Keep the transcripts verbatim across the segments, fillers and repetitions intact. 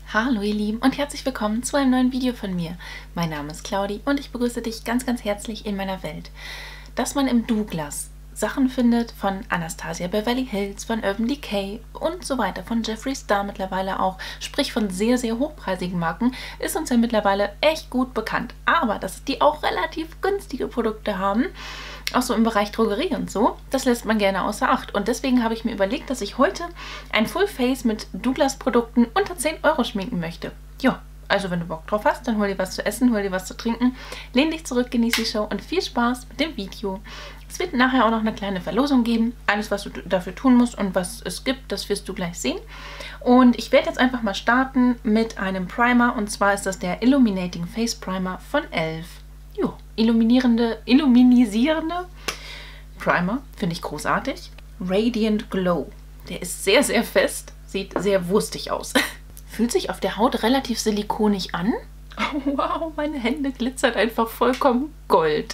Hallo ihr Lieben und herzlich willkommen zu einem neuen Video von mir. Mein Name ist Claudi und ich begrüße dich ganz ganz herzlich in meiner Welt. Dass man im Douglas Sachen findet von Anastasia Beverly Hills, von Urban Decay und so weiter, von Jeffree Star mittlerweile auch, sprich von sehr sehr hochpreisigen Marken, ist uns ja mittlerweile echt gut bekannt. Aber dass die auch relativ günstige Produkte haben, auch so im Bereich Drogerie und so, das lässt man gerne außer Acht. Und deswegen habe ich mir überlegt, dass ich heute ein Full Face mit Douglas Produkten unter zehn Euro schminken möchte. Ja, also wenn du Bock drauf hast, dann hol dir was zu essen, hol dir was zu trinken, lehn dich zurück, genieß die Show und viel Spaß mit dem Video. Es wird nachher auch noch eine kleine Verlosung geben. Alles, was du dafür tun musst und was es gibt, das wirst du gleich sehen. Und ich werde jetzt einfach mal starten mit einem Primer. Und zwar ist das der Illuminating Face Primer von e l f. Jo, illuminierende, illuminisierende Primer. Finde ich großartig. Radiant Glow. Der ist sehr, sehr fest. Sieht sehr wurstig aus. Fühlt sich auf der Haut relativ silikonig an. Oh, wow, meine Hände glitzern einfach vollkommen Gold.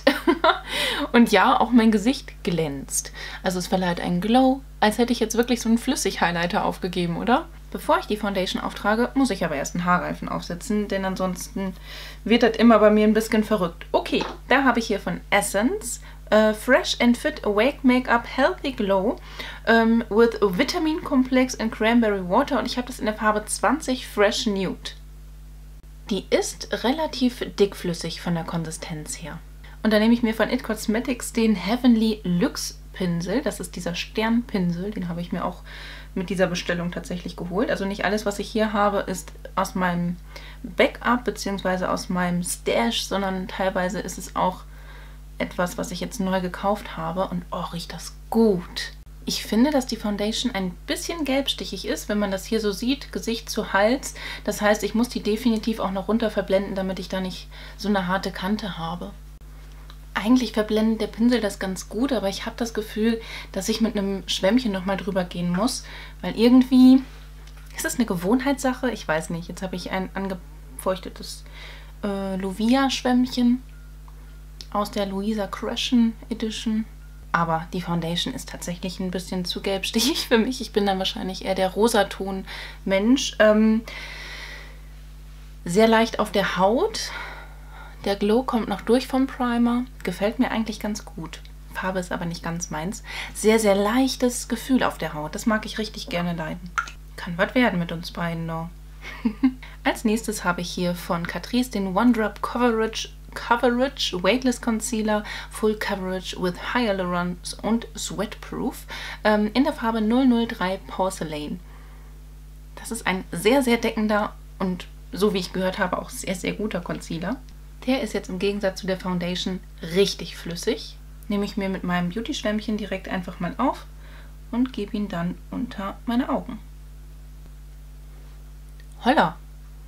Und ja, auch mein Gesicht glänzt. Also es verleiht einen Glow, als hätte ich jetzt wirklich so einen Flüssig-Highlighter aufgegeben, oder? Bevor ich die Foundation auftrage, muss ich aber erst einen Haarreifen aufsetzen, denn ansonsten wird das immer bei mir ein bisschen verrückt. Okay, da habe ich hier von Essence uh, Fresh and Fit Awake Makeup Healthy Glow um, with Vitamin Complex and Cranberry Water und ich habe das in der Farbe zwanzig Fresh Nude. Die ist relativ dickflüssig von der Konsistenz her. Und da nehme ich mir von It Cosmetics den Heavenly Luxe Pinsel. Das ist dieser Sternpinsel, den habe ich mir auch mit dieser Bestellung tatsächlich geholt. Also nicht alles, was ich hier habe, ist aus meinem Backup bzw. aus meinem Stash, sondern teilweise ist es auch etwas, was ich jetzt neu gekauft habe. Und oh, riecht das gut. Ich finde, dass die Foundation ein bisschen gelbstichig ist, wenn man das hier so sieht, Gesicht zu Hals. Das heißt, ich muss die definitiv auch noch runter verblenden, damit ich da nicht so eine harte Kante habe. Eigentlich verblendet der Pinsel das ganz gut, aber ich habe das Gefühl, dass ich mit einem Schwämmchen nochmal drüber gehen muss, weil irgendwie ist es eine Gewohnheitssache. Ich weiß nicht, jetzt habe ich ein angefeuchtetes äh, Lovia-Schwämmchen aus der Louisa Crescent Edition. Aber die Foundation ist tatsächlich ein bisschen zu gelbstichig für mich. Ich bin dann wahrscheinlich eher der Rosaton-Mensch. Ähm, sehr leicht auf der Haut. Der Glow kommt noch durch vom Primer. Gefällt mir eigentlich ganz gut. Farbe ist aber nicht ganz meins. Sehr, sehr leichtes Gefühl auf der Haut. Das mag ich richtig gerne leiden. Kann was werden mit uns beiden noch. Als nächstes habe ich hier von Catrice den One Drop Coverage Coverage Weightless Concealer Full Coverage with Hyalurons und Sweatproof ähm, in der Farbe null null drei Porcelain. Das ist ein sehr, sehr deckender und, so wie ich gehört habe, auch sehr, sehr guter Concealer. Der ist jetzt im Gegensatz zu der Foundation richtig flüssig. Nehme ich mir mit meinem Beauty-Schwämmchen direkt einfach mal auf und gebe ihn dann unter meine Augen. Holla!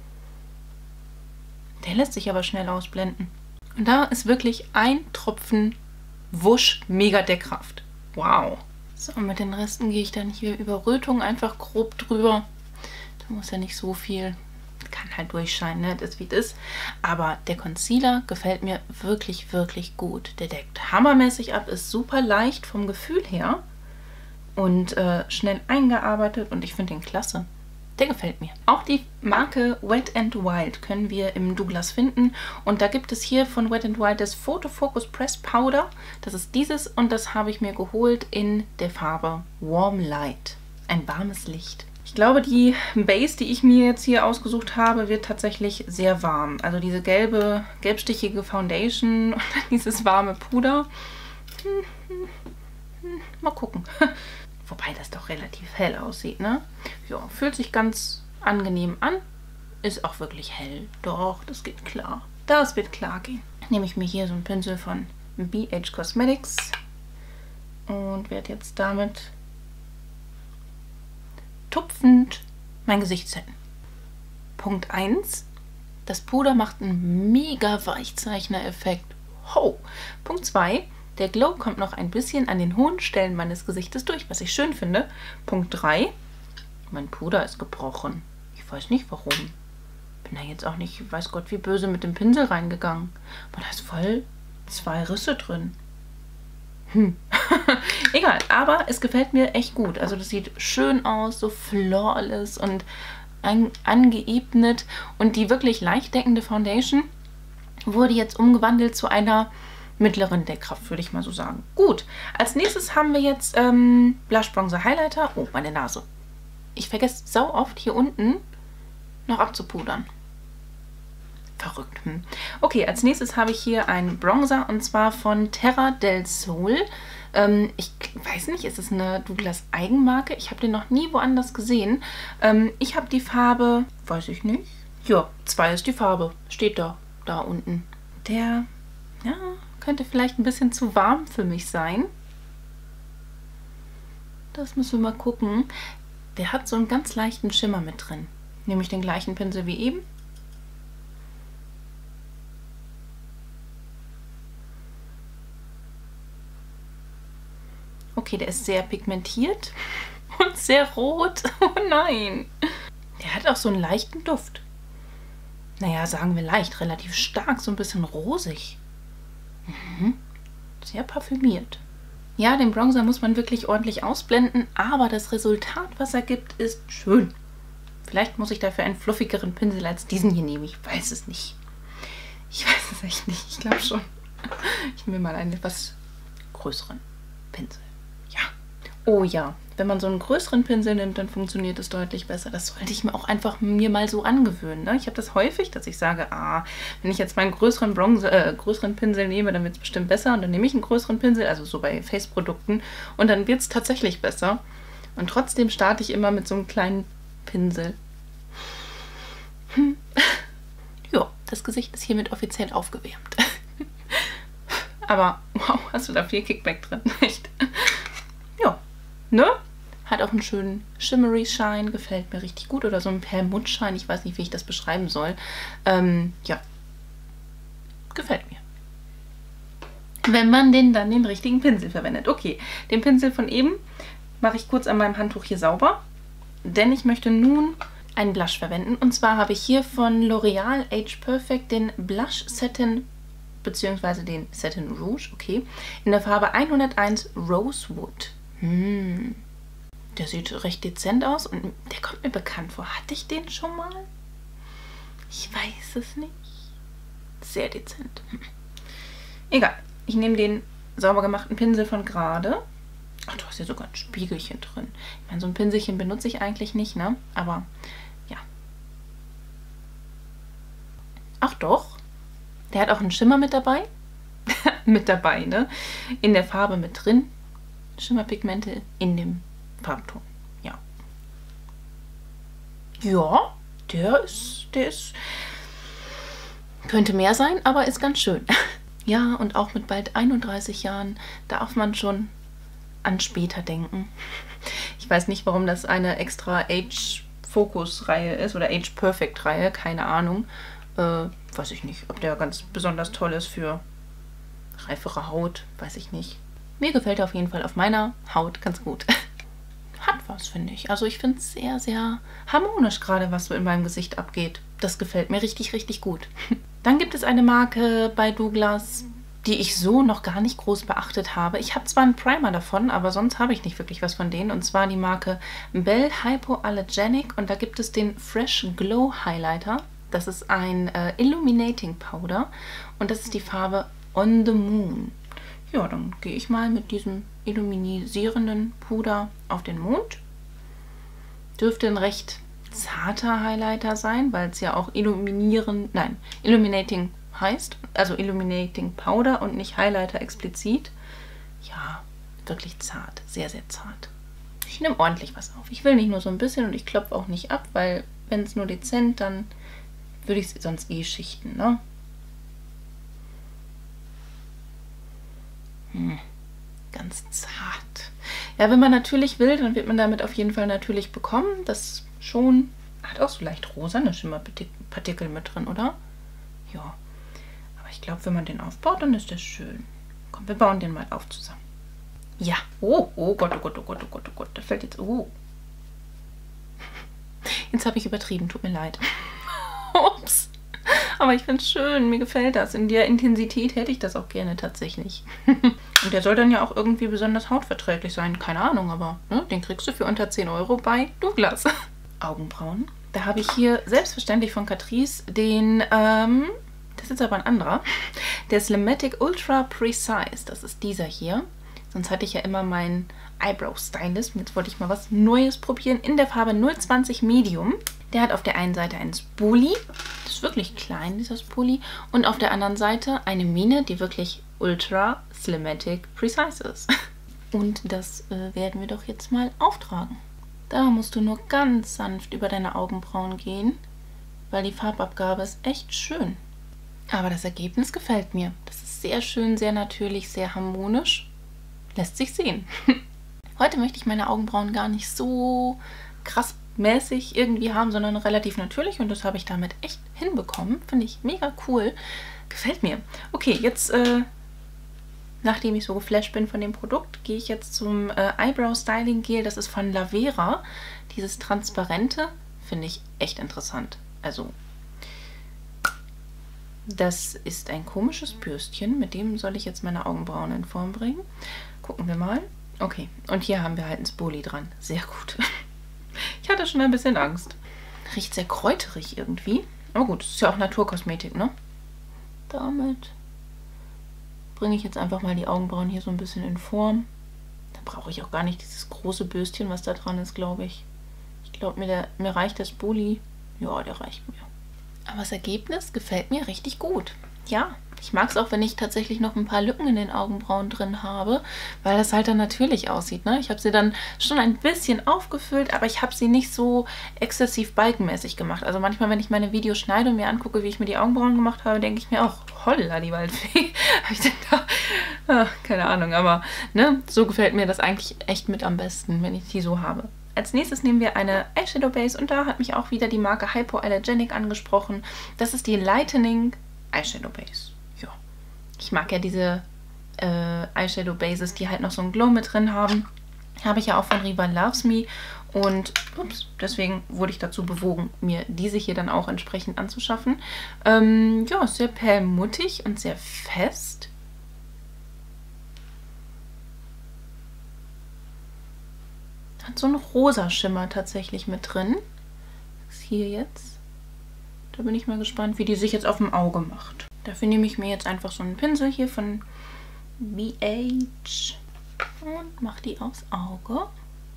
Der lässt sich aber schnell ausblenden. Und da ist wirklich ein Tropfen Wusch mega Deckkraft. Wow. So, und mit den Resten gehe ich dann hier über Rötung einfach grob drüber. Da muss ja nicht so viel. Kann halt durchscheinen, ne? Das wie das ist. Aber der Concealer gefällt mir wirklich, wirklich gut. Der deckt hammermäßig ab, ist super leicht vom Gefühl her. Und äh, schnell eingearbeitet. Und ich finde den klasse. Der gefällt mir. Auch die Marke Wet n Wild können wir im Douglas finden. Und da gibt es hier von Wet n Wild das Photo Focus Press Powder. Das ist dieses und das habe ich mir geholt in der Farbe Warm Light. Ein warmes Licht. Ich glaube, die Base, die ich mir jetzt hier ausgesucht habe, wird tatsächlich sehr warm. Also diese gelbe, gelbstichige Foundation und dann dieses warme Puder. Hm, hm, hm, mal gucken. Wobei das doch relativ hell aussieht, ne? Ja, fühlt sich ganz angenehm an. Ist auch wirklich hell. Doch, das geht klar. Das wird klar gehen. Nehme ich mir hier so einen Pinsel von B H Cosmetics und werde jetzt damit tupfend mein Gesicht setten. Punkt eins. Das Puder macht einen mega Weichzeichner-Effekt. Ho! Punkt zwei. Der Glow kommt noch ein bisschen an den hohen Stellen meines Gesichtes durch, was ich schön finde. Punkt drei. Mein Puder ist gebrochen. Ich weiß nicht warum. Bin da jetzt auch nicht, weiß Gott, wie böse mit dem Pinsel reingegangen. Aber da ist voll zwei Risse drin. Hm. Egal, aber es gefällt mir echt gut. Also das sieht schön aus, so flawless und an, angeebnet und die wirklich leicht deckende Foundation wurde jetzt umgewandelt zu einer mittleren Deckkraft, würde ich mal so sagen. Gut, als nächstes haben wir jetzt ähm, Blush Bronzer Highlighter. Oh, meine Nase. Ich vergesse sau oft hier unten noch abzupudern. Verrückt. Hm. Okay, als nächstes habe ich hier einen Bronzer und zwar von Terra del Sol. Ähm, ich weiß nicht, ist es eine Douglas Eigenmarke? Ich habe den noch nie woanders gesehen. Ähm, ich habe die Farbe, weiß ich nicht. Ja, zwei ist die Farbe. Steht da, da unten. Der, ja, könnte vielleicht ein bisschen zu warm für mich sein. Das müssen wir mal gucken. Der hat so einen ganz leichten Schimmer mit drin. Nehme ich den gleichen Pinsel wie eben. Okay, der ist sehr pigmentiert und sehr rot. Oh nein. Der hat auch so einen leichten Duft. Naja, sagen wir leicht, relativ stark, so ein bisschen rosig. Mhm. Sehr parfümiert. Ja, den Bronzer muss man wirklich ordentlich ausblenden, aber das Resultat, was er gibt, ist schön. Vielleicht muss ich dafür einen fluffigeren Pinsel als diesen hier nehmen. Ich weiß es nicht. Ich weiß es echt nicht. Ich glaube schon. Ich nehme mal einen etwas größeren Pinsel. Ja. Oh ja. Wenn man so einen größeren Pinsel nimmt, dann funktioniert es deutlich besser. Das sollte ich mir auch einfach mir mal so angewöhnen. Ne? Ich habe das häufig, dass ich sage, ah, wenn ich jetzt meinen größeren Bronzer, äh, größeren Pinsel nehme, dann wird es bestimmt besser. Und dann nehme ich einen größeren Pinsel, also so bei Face-Produkten, und dann wird es tatsächlich besser. Und trotzdem starte ich immer mit so einem kleinen Pinsel. Hm. Ja, das Gesicht ist hiermit offiziell aufgewärmt. Aber, wow, hast du da viel Kickback drin, echt? Ja, ne? Hat auch einen schönen Shimmery Shine, gefällt mir richtig gut. Oder so ein Perlmuttshine, ich weiß nicht, wie ich das beschreiben soll. Ähm, ja, gefällt mir. Wenn man den dann den richtigen Pinsel verwendet. Okay, den Pinsel von eben mache ich kurz an meinem Handtuch hier sauber. Denn ich möchte nun einen Blush verwenden. Und zwar habe ich hier von L'Oreal Age Perfect den Blush Satin beziehungsweise den Satin Rouge, okay, in der Farbe hunderteins Rosewood. Hm. Der sieht recht dezent aus und der kommt mir bekannt vor. Hatte ich den schon mal? Ich weiß es nicht. Sehr dezent. Hm. Egal. Ich nehme den sauber gemachten Pinsel von gerade. Ach, du hast ja sogar ein Spiegelchen drin. Ich meine, so ein Pinselchen benutze ich eigentlich nicht, ne? Aber, ja. Ach doch. Der hat auch einen Schimmer mit dabei. mit dabei, ne? In der Farbe mit drin. Schimmerpigmente in dem Farbton. Ja. Ja, der ist, der ist, könnte mehr sein, aber ist ganz schön. Ja, und auch mit bald einunddreißig Jahren darf man schon an später denken. Ich weiß nicht, warum das eine extra Age-Focus-Reihe ist oder Age-Perfect-Reihe, keine Ahnung. Äh, weiß ich nicht, ob der ganz besonders toll ist für reifere Haut, weiß ich nicht. Mir gefällt er auf jeden Fall auf meiner Haut ganz gut. Hat was, finde ich. Also ich finde es sehr, sehr harmonisch gerade, was so in meinem Gesicht abgeht. Das gefällt mir richtig, richtig gut. Dann gibt es eine Marke bei Douglas, die ich so noch gar nicht groß beachtet habe. Ich habe zwar einen Primer davon, aber sonst habe ich nicht wirklich was von denen. Und zwar die Marke Belle Hypoallergenic. Und da gibt es den Fresh Glow Highlighter. Das ist ein äh, Illuminating Powder. Und das ist die Farbe On the Moon. Ja, dann gehe ich mal mit diesem illuminisierenden Puder auf den Mond. Dürfte ein recht zarter Highlighter sein, weil es ja auch illuminieren, nein, Illuminating heißt, also Illuminating Powder und nicht Highlighter explizit. Ja, wirklich zart, sehr, sehr zart. Ich nehme ordentlich was auf. Ich will nicht nur so ein bisschen und ich klopfe auch nicht ab, weil wenn es nur dezent, dann würde ich es sonst eh schichten, ne? Hm, ganz zart. Ja, wenn man natürlich will, dann wird man damit auf jeden Fall natürlich bekommen. Das schon hat auch so leicht rosane Schimmerpartikel mit drin, oder? Ja. Aber ich glaube, wenn man den aufbaut, dann ist das schön. Komm, wir bauen den mal auf zusammen. Ja. Oh, oh Gott, oh Gott, oh Gott, oh Gott, oh Gott. Da fällt jetzt... Oh. Jetzt habe ich übertrieben, tut mir leid. Ups. Aber ich finde es schön, mir gefällt das. In der Intensität hätte ich das auch gerne tatsächlich. Und der soll dann ja auch irgendwie besonders hautverträglich sein. Keine Ahnung, aber ne, den kriegst du für unter zehn Euro bei Douglas. Augenbrauen. Da habe ich hier selbstverständlich von Catrice den, ähm, das ist aber ein anderer, der Slimatic Ultra Precise. Das ist dieser hier. Sonst hatte ich ja immer meinen Eyebrow Stylist. Jetzt wollte ich mal was Neues probieren in der Farbe null zwanzig Medium. Der hat auf der einen Seite einen Spoolie. Das ist wirklich klein, dieser Spoolie. Und auf der anderen Seite eine Mine, die wirklich Ultra Slimatic Precise ist. Und das äh, werden wir doch jetzt mal auftragen. Da musst du nur ganz sanft über deine Augenbrauen gehen, weil die Farbabgabe ist echt schön. Aber das Ergebnis gefällt mir. Das ist sehr schön, sehr natürlich, sehr harmonisch. Lässt sich sehen. Heute möchte ich meine Augenbrauen gar nicht so krass mäßig irgendwie haben, sondern relativ natürlich. Und das habe ich damit echt hinbekommen. Finde ich mega cool. Gefällt mir. Okay, jetzt, äh, nachdem ich so geflasht bin von dem Produkt, gehe ich jetzt zum äh, Eyebrow Styling Gel. Das ist von Lavera. Dieses Transparente finde ich echt interessant. Also, das ist ein komisches Bürstchen. Mit dem soll ich jetzt meine Augenbrauen in Form bringen. Gucken wir mal. Okay, und hier haben wir halt ein Spoolie dran. Sehr gut. Ich hatte schon ein bisschen Angst. Riecht sehr kräuterig irgendwie. Aber gut, es ist ja auch Naturkosmetik, ne? Damit bringe ich jetzt einfach mal die Augenbrauen hier so ein bisschen in Form. Da brauche ich auch gar nicht dieses große Bürstchen, was da dran ist, glaube ich. Ich glaube, mir, der, mir reicht der Spoolie. Ja, der reicht mir. Aber das Ergebnis gefällt mir richtig gut. Ja, ich mag es auch, wenn ich tatsächlich noch ein paar Lücken in den Augenbrauen drin habe, weil das halt dann natürlich aussieht, ne? Ich habe sie dann schon ein bisschen aufgefüllt, aber ich habe sie nicht so exzessiv balkenmäßig gemacht. Also manchmal, wenn ich meine Videos schneide und mir angucke, wie ich mir die Augenbrauen gemacht habe, denke ich mir auch, holla die Waldfee. Habe ich denn da, ach, keine Ahnung, aber ne, so gefällt mir das eigentlich echt mit am besten, wenn ich die so habe. Als nächstes nehmen wir eine Eyeshadow Base und da hat mich auch wieder die Marke Hypoallergenic angesprochen. Das ist die Lightening Eyeshadow Base. Ja. Ich mag ja diese äh, Eyeshadow Bases, die halt noch so einen Glow mit drin haben. Habe ich ja auch von Riva Loves Me und ups, deswegen wurde ich dazu bewogen, mir diese hier dann auch entsprechend anzuschaffen. Ähm, ja, sehr perlmuttig und sehr fest. Hat so einen rosa Schimmer tatsächlich mit drin. Das ist hier jetzt. Da bin ich mal gespannt, wie die sich jetzt auf dem Auge macht. Dafür nehme ich mir jetzt einfach so einen Pinsel hier von B H und mache die aufs Auge.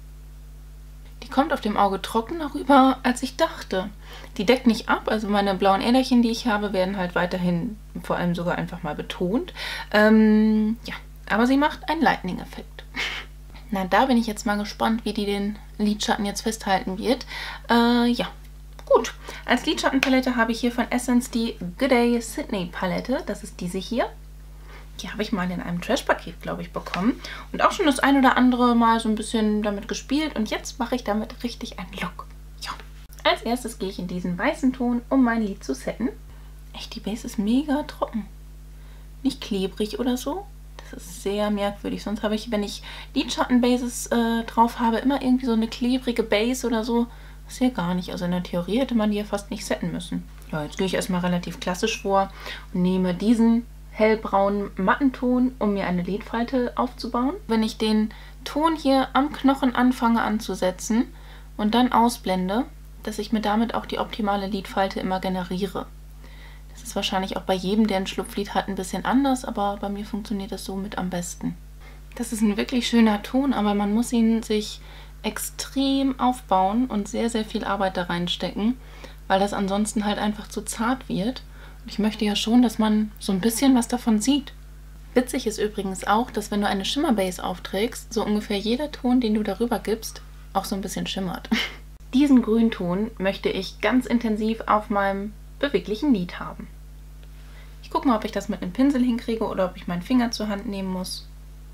Die kommt auf dem Auge trockener rüber, als ich dachte. Die deckt nicht ab, also meine blauen Äderchen, die ich habe, werden halt weiterhin vor allem sogar einfach mal betont. Ähm, ja, aber sie macht einen Lightning-Effekt. Na, da bin ich jetzt mal gespannt, wie die den Lidschatten jetzt festhalten wird. Äh, ja, gut. Als Lidschattenpalette habe ich hier von Essence die Good Day Sydney Palette. Das ist diese hier. Die habe ich mal in einem Trash-Paket, glaube ich, bekommen. Und auch schon das ein oder andere Mal so ein bisschen damit gespielt. Und jetzt mache ich damit richtig einen Look. Ja. Als erstes gehe ich in diesen weißen Ton, um mein Lid zu setten. Echt, die Base ist mega trocken. Nicht klebrig oder so. Das ist sehr merkwürdig. Sonst habe ich, wenn ich Lidschattenbases äh, drauf habe, immer irgendwie so eine klebrige Base oder so. Das ist ja gar nicht. Also in der Theorie hätte man die ja fast nicht setten müssen. Ja, jetzt gehe ich erstmal relativ klassisch vor und nehme diesen hellbraunen Mattenton, um mir eine Lidfalte aufzubauen. Wenn ich den Ton hier am Knochen anfange anzusetzen und dann ausblende, dass ich mir damit auch die optimale Lidfalte immer generiere. Das ist wahrscheinlich auch bei jedem, der ein Schlupflid hat, ein bisschen anders, aber bei mir funktioniert das so mit am besten. Das ist ein wirklich schöner Ton, aber man muss ihn sich extrem aufbauen und sehr, sehr viel Arbeit da reinstecken, weil das ansonsten halt einfach zu zart wird. Und ich möchte ja schon, dass man so ein bisschen was davon sieht. Witzig ist übrigens auch, dass wenn du eine Shimmer-Base aufträgst, so ungefähr jeder Ton, den du darüber gibst, auch so ein bisschen schimmert. Diesen Grünton möchte ich ganz intensiv auf meinem beweglichen Lid haben. Ich gucke mal, ob ich das mit einem Pinsel hinkriege oder ob ich meinen Finger zur Hand nehmen muss.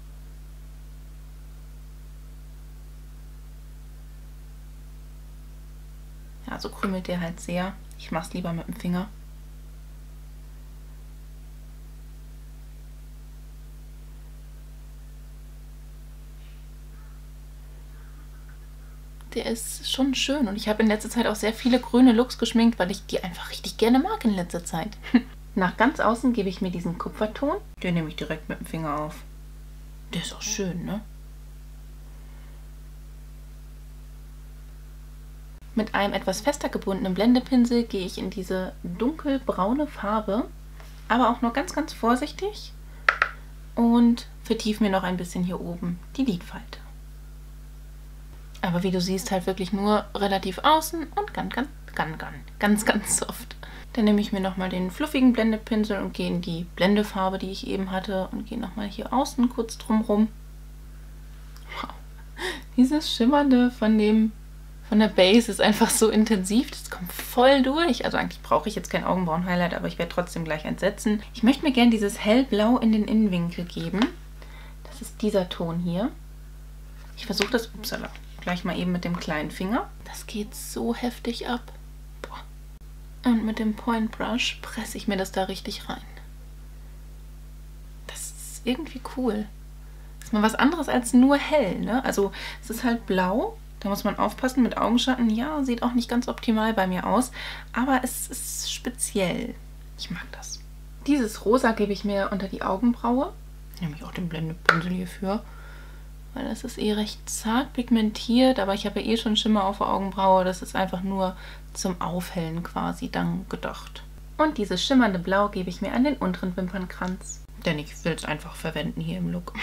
Ja, so krümelt der halt sehr. Ich mache es lieber mit dem Finger. Der ist schon schön und ich habe in letzter Zeit auch sehr viele grüne Looks geschminkt, weil ich die einfach richtig gerne mag in letzter Zeit. Nach ganz außen gebe ich mir diesen Kupferton. Den nehme ich direkt mit dem Finger auf. Der ist auch schön, ne? Mit einem etwas fester gebundenen Blendepinsel gehe ich in diese dunkelbraune Farbe, aber auch nur ganz, ganz vorsichtig und vertiefe mir noch ein bisschen hier oben die Lidfalte. Aber wie du siehst, halt wirklich nur relativ außen und ganz, ganz, ganz, ganz, ganz, ganz soft. Dann nehme ich mir nochmal den fluffigen Blendepinsel und gehe in die Blendefarbe, die ich eben hatte, und gehe nochmal hier außen kurz drumrum. Wow. Dieses Schimmernde von dem von der Base ist einfach so intensiv, das kommt voll durch. Also eigentlich brauche ich jetzt kein Augenbrauen-Highlight, aber ich werde trotzdem gleich eins setzen. Ich möchte mir gerne dieses hellblau in den Innenwinkel geben. Das ist dieser Ton hier. Ich versuche das, upsala, gleich mal eben mit dem kleinen Finger. Das geht so heftig ab. Boah. Und mit dem Point Brush presse ich mir das da richtig rein. Das ist irgendwie cool. Das ist mal was anderes als nur hell, ne? Also es ist halt blau. Da muss man aufpassen mit Augenschatten. Ja, sieht auch nicht ganz optimal bei mir aus, aber es ist speziell. Ich mag das. Dieses Rosa gebe ich mir unter die Augenbraue. Nehme ich auch den Blendepinsel hierfür, weil das ist eh recht zart pigmentiert, aber ich habe ja eh schon Schimmer auf der Augenbraue. Das ist einfach nur zum Aufhellen quasi dann gedacht. Und dieses schimmernde Blau gebe ich mir an den unteren Wimpernkranz, denn ich will es einfach verwenden hier im Look.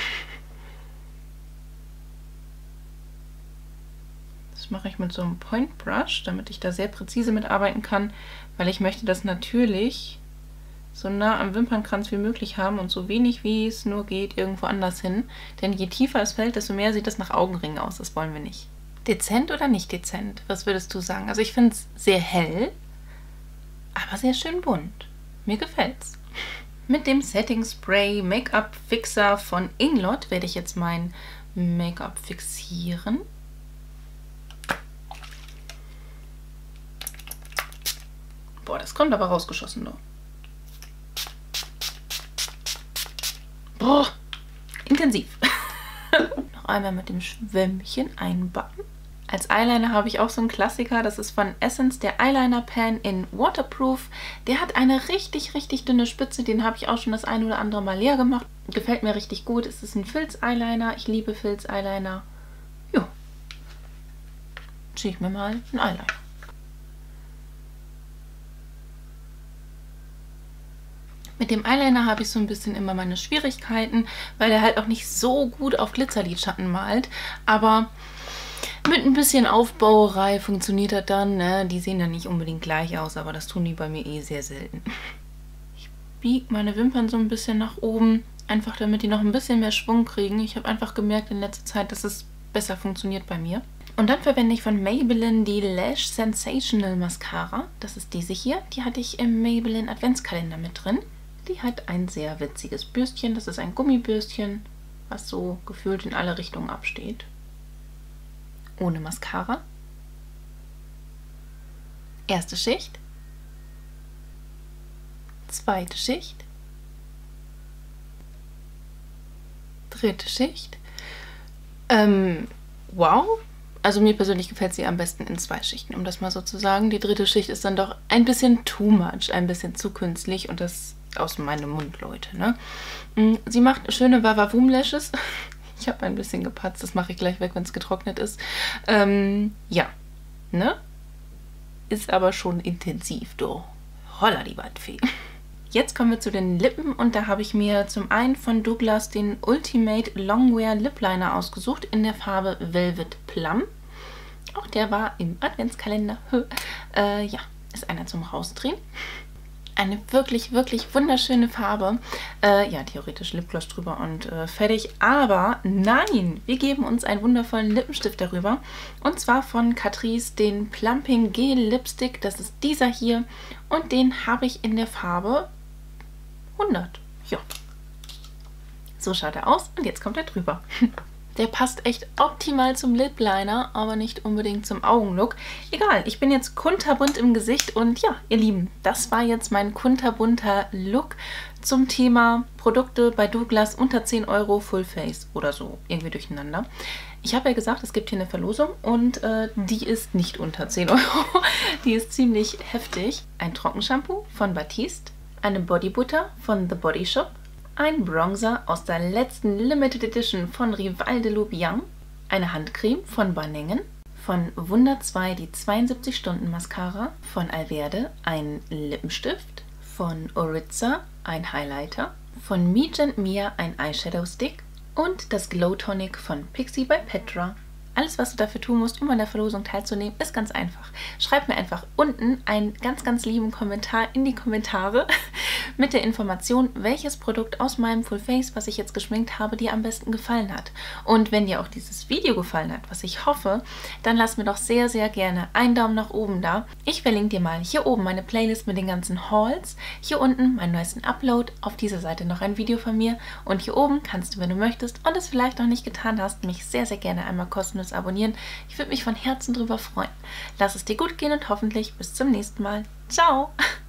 Das mache ich mit so einem Point Brush, damit ich da sehr präzise mitarbeiten kann, weil ich möchte das natürlich so nah am Wimpernkranz wie möglich haben und so wenig wie es nur geht irgendwo anders hin. Denn je tiefer es fällt, desto mehr sieht das nach Augenringen aus. Das wollen wir nicht. Dezent oder nicht dezent? Was würdest du sagen? Also ich finde es sehr hell, aber sehr schön bunt. Mir gefällt's. Mit dem Setting Spray Make-up Fixer von Inglot werde ich jetzt mein Make-up fixieren. Boah, das kommt aber rausgeschossen, doch. Boah, intensiv. Noch einmal mit dem Schwämmchen einbacken. Als Eyeliner habe ich auch so einen Klassiker. Das ist von Essence, der Eyeliner Pan in Waterproof. Der hat eine richtig, richtig dünne Spitze. Den habe ich auch schon das ein oder andere Mal leer gemacht. Gefällt mir richtig gut. Es ist ein Filz-Eyeliner. Ich liebe Filz-Eyeliner. Jo. Ziehe ich mir mal einen Eyeliner. Mit dem Eyeliner habe ich so ein bisschen immer meine Schwierigkeiten, weil er halt auch nicht so gut auf Glitzerlidschatten malt. Aber mit ein bisschen Aufbauerei funktioniert das dann. Ne? Die sehen dann nicht unbedingt gleich aus, aber das tun die bei mir eh sehr selten. Ich biege meine Wimpern so ein bisschen nach oben, einfach damit die noch ein bisschen mehr Schwung kriegen. Ich habe einfach gemerkt in letzter Zeit, dass es besser funktioniert bei mir. Und dann verwende ich von Maybelline die Lash Sensational Mascara. Das ist diese hier. Die hatte ich im Maybelline Adventskalender mit drin. Die hat ein sehr witziges Bürstchen. Das ist ein Gummibürstchen, was so gefühlt in alle Richtungen absteht. Ohne Mascara. Erste Schicht. Zweite Schicht. Dritte Schicht. Ähm, wow. Also mir persönlich gefällt sie am besten in zwei Schichten, um das mal so zu sagen. Die dritte Schicht ist dann doch ein bisschen too much, ein bisschen zu künstlich und das aus meinem Mund, Leute. Ne? Sie macht schöne Wavavoom Lashes. Ich habe ein bisschen gepatzt, das mache ich gleich weg, wenn es getrocknet ist. Ähm, ja, ne? Ist aber schon intensiv, du. Holla die Waldfee. Jetzt kommen wir zu den Lippen und da habe ich mir zum einen von Douglas den Ultimate Longwear Lip Liner ausgesucht in der Farbe Velvet Plum. Auch der war im Adventskalender. äh, ja, ist einer zum Rausdrehen. Eine wirklich, wirklich wunderschöne Farbe. Äh, ja, theoretisch Lipgloss drüber und äh, fertig. Aber nein, wir geben uns einen wundervollen Lippenstift darüber. Und zwar von Catrice den Plumping Gel Lipstick. Das ist dieser hier. Und den habe ich in der Farbe hundert. Ja. So schaut er aus. Und jetzt kommt er drüber. Der passt echt optimal zum Lip Liner, aber nicht unbedingt zum Augenlook. Egal, ich bin jetzt kunterbunt im Gesicht und ja, ihr Lieben, das war jetzt mein kunterbunter Look zum Thema Produkte bei Douglas unter zehn Euro Full Face oder so, irgendwie durcheinander. Ich habe ja gesagt, es gibt hier eine Verlosung und äh, die ist nicht unter zehn Euro. Die ist ziemlich heftig. Ein Trockenshampoo von Batiste, eine Bodybutter von The Body Shop, ein Bronzer aus der letzten Limited Edition von Rival de Loubian, eine Handcreme von Banengen, von Wunder zwei die zweiundsiebzig Stunden Mascara, von Alverde ein Lippenstift, von Oritza ein Highlighter, von Me and Mia ein Eyeshadow Stick und das Glow Tonic von Pixi by Petra. Alles, was du dafür tun musst, um an der Verlosung teilzunehmen, ist ganz einfach. Schreib mir einfach unten einen ganz, ganz lieben Kommentar in die Kommentare mit der Information, welches Produkt aus meinem Full Face, was ich jetzt geschminkt habe, dir am besten gefallen hat. Und wenn dir auch dieses Video gefallen hat, was ich hoffe, dann lass mir doch sehr, sehr gerne einen Daumen nach oben da. Ich verlinke dir mal hier oben meine Playlist mit den ganzen Hauls, hier unten meinen neuesten Upload, auf dieser Seite noch ein Video von mir und hier oben kannst du, wenn du möchtest und es vielleicht noch nicht getan hast, mich sehr, sehr gerne einmal kostenlos abonnieren. Ich würde mich von Herzen drüber freuen. Lass es dir gut gehen und hoffentlich bis zum nächsten Mal. Ciao!